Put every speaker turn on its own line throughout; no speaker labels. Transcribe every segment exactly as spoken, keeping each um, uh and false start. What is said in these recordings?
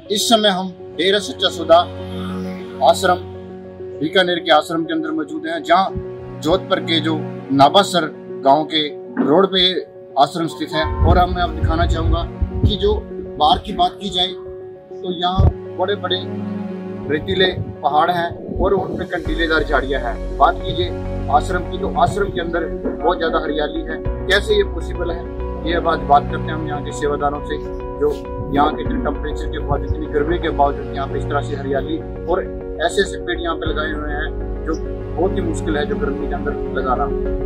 इस समय हम डेरा सच्चा सौदा आश्रम बीकानेर के आश्रम के अंदर मौजूद हैं, जहां जोधपुर के जो नाबासर गांव के रोड पे आश्रम स्थित है। और अब मैं आप दिखाना चाहूंगा कि जो बाहर की बात की जाए तो यहाँ बड़े बड़े रेतीले पहाड़ हैं और उन पे कंटीलेदार झाड़ियां हैं। बात कीजिए आश्रम की तो आश्रम के अंदर बहुत ज्यादा हरियाली है। कैसे ये पॉसिबल है, ये बात बात करते हैं हम यहाँ के सेवादारों से, जो यहाँ के इतने टेम्परेचर के बावजूद, इतनी गर्मी के बावजूद यहाँ पे इस तरह से हरियाली और ऐसे ऐसे पेड़ यहाँ पे लगाए हुए हैं जो बहुत ही मुश्किल है जो गर्मी के अंदर लगाना।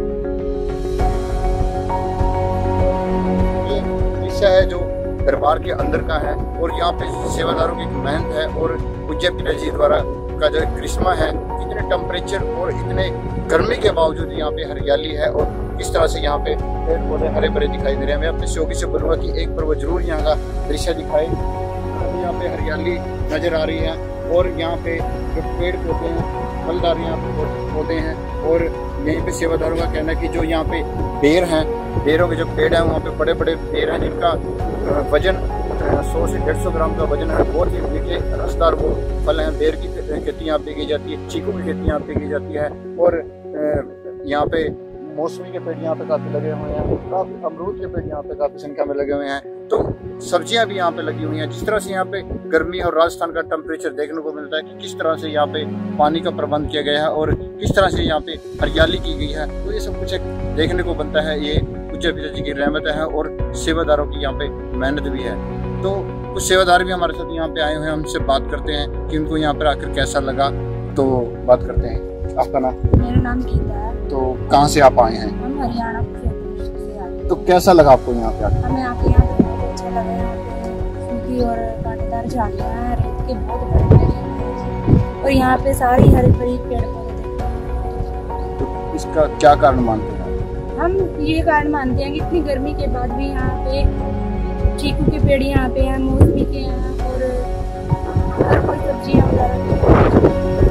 ये दृश्य है जो दरबार के अंदर का है और यहाँ पे सेवादारों की मेहनत है और पूज्य पिताजी द्वारा का जो करिश्मा है। इतने टेम्परेचर और इतने गर्मी के बावजूद यहाँ पे हरियाली है और किस तरह से यहाँ पे पेड़ पौधे हरे भरे दिखाई दे रहे हैं। मैं अपने शौकी से बोलूँगा कि एक बार वो जरूर यहाँ का दृश्य दिखाए। यहाँ पे हरियाली नजर आ रही है और यहाँ पे जो पेड़ पौधे हैं, फलदार यहाँ पे पौधे हैं और यहीं पे सेवादारों का कहना है कि जो यहाँ पे बेर हैं, बेरों के जो पेड़ हैं वहाँ पे बड़े बड़े बेर हैं जिनका वजन सौ से डेढ़ सौ ग्राम का वजन है। बहुत ही मीठे रसदार वो फल हैं। बेर की खेती यहाँ पे की जाती है, चीकू की खेती यहाँ पे की जाती है और यहाँ पे मौसमी के पेड़ यहाँ पे काफी लगे हुए हैं, काफी अमरूद के पेड़ यहाँ पे काफी संख्या में लगे हुए हैं। तो सब्जियां भी यहाँ पे लगी हुई हैं। जिस तरह से यहाँ पे गर्मी और राजस्थान का टेम्परेचर देखने को मिलता है कि किस तरह से यहाँ पे पानी का प्रबंध किया गया है और किस तरह से यहाँ पे हरियाली की गई है, तो ये सब कुछ एक देखने को बनता है। ये पूज्य पिताजी की रहमत है और सेवादारों की यहाँ पे मेहनत भी है। तो कुछ सेवादार भी हमारे साथ यहाँ पे आए हुए हैं, हमसे बात करते हैं कि उनको यहाँ पर आकर कैसा लगा। तो बात करते हैं, आपका नाम?
मेरा नाम गीता है।
तो कहाँ से आप आए हैं?
हम हरियाणा से आए।
तो कैसा लगा आपको यहाँ पे आकर?
हमें आके यहाँ पे बहुत अच्छा लगा। यहाँ पे सूखी और कांटेदार झाड़ियाँ हैं, रेत के बहुत बड़े बड़े हैं और यहाँ पे सारी हरी भरी पेड़ पौधे देखते हैं।
तो इसका क्या कारण मानते हैं?
हम ये कारण मानते हैं कि इतनी गर्मी के बाद भी यहाँ पे चीकू के पेड़ यहाँ पे हैं, मौसमी के हैं और हर कोई सब्जियाँ वगैरह।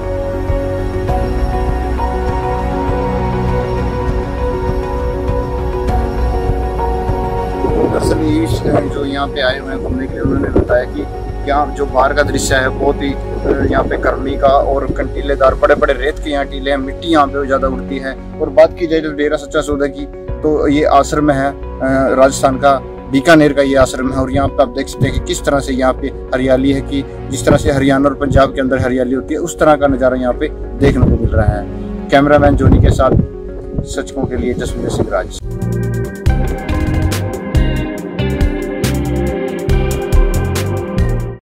दरअसल जो यहाँ पे आए हुए हैं घूमने के लिए, उन्होंने बताया कि यहाँ जो बाहर का दृश्य है बहुत ही यहाँ पे गर्मी का और कंटीलेदार बड़े बड़े रेत के यहाँ टीले हैं, मिट्टी यहाँ पे ज्यादा उड़ती है। और बात की जाए जो डेरा सच्चा सौदा की, तो ये आश्रम है राजस्थान का बीकानेर का ये आश्रम है और यहाँ पे आप देख सकते हैं कि किस तरह से यहाँ पे हरियाली है, कि जिस तरह से हरियाणा और पंजाब के अंदर हरियाली होती है उस तरह का नज़ारा यहाँ पे देखने को मिल रहा है। कैमरामैन जोनी के साथ सचकों के लिए जसविंदर सिंह राज।